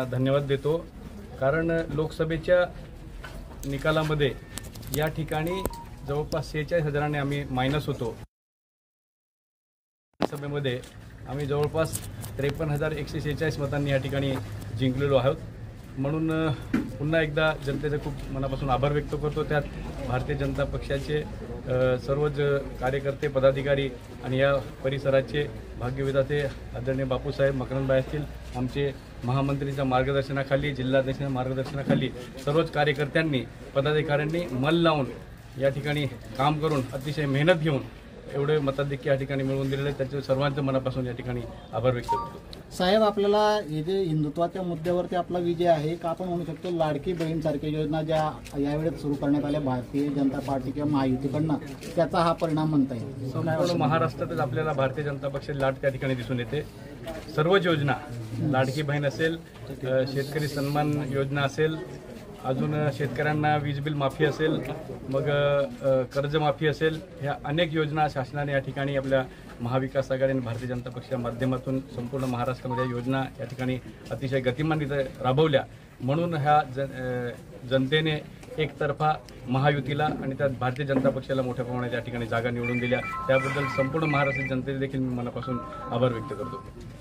धन्यवाद देतो, कारण लोकसभेच्या निकालामध्ये या ठिकाणी जवळपास 46,000ने आम्ही मायनस होतो। सभेमध्ये आम्ही जवळपास 53,146 मतांनी या ठिकाणी जिंकलेलो आहोत। म्हणून पुन्हा एकदा जनतेचे खूप मनापासून आभार व्यक्त करतो। त्यात भारतीय जनता पक्षाचे सर्वच कार्यकर्ते, पदाधिकारी आणि या परिसराचे भाग्यविधाते आदरणीय बापूसाहेब मकरंदभाई असतील, आमचे महामंत्रीच्या मार्गदर्शनाखाली, जिल्हाध्यक्षांच्या मार्गदर्शनाखाली सर्वच कार्यकर्त्यांनी, पदाधिकाऱ्यांनी मन लावून या ठिकाणी काम करून अतिशय मेहनत घेऊन एवढे मताधिक्य या ठिकाणी मिळवून दिलेले, त्याचे सर्वांच्या मनापासून या ठिकाणी आभार व्यक्त करतो। साहेब, आपल्याला हे जे हिंदुत्वाच्या मुद्द्यावरती आपला विजय आहे का आपण म्हणू शकतो लाडकी बहीण सारख्या योजना ज्या यावेळेस सुरू करण्यात आल्या भारतीय जनता पार्टी किंवा महायुतीकडनं, त्याचा हा परिणाम म्हणता येईल? संपूर्ण महाराष्ट्रातच आपल्याला भारतीय जनता पक्षाची लाट त्या ठिकाणी दिसून येते। सर्वच योजना, लाडकी बहीण असेल, शेतकरी सन्मान योजना असेल, अजून शेतकऱ्यांना वीज बिल माफी असेल, मग कर्जमाफी असेल, ह्या अनेक योजना शासनाने या ठिकाणी आपल्या महाविकास आघाडी आणि भारतीय जनता पक्षाच्या माध्यमातून संपूर्ण महाराष्ट्रामध्ये योजना या ठिकाणी अतिशय गतिमानरित्या राबवल्या। म्हणून ह्या जनतेने एकतर्फा महायुतीला आणि त्यात भारतीय जनता पक्षाला मोठ्या प्रमाणात या ठिकाणी जागा निवडून दिल्या। त्याबद्दल संपूर्ण महाराष्ट्र जनतेचे देखील मी मनापासून आभार व्यक्त करतो।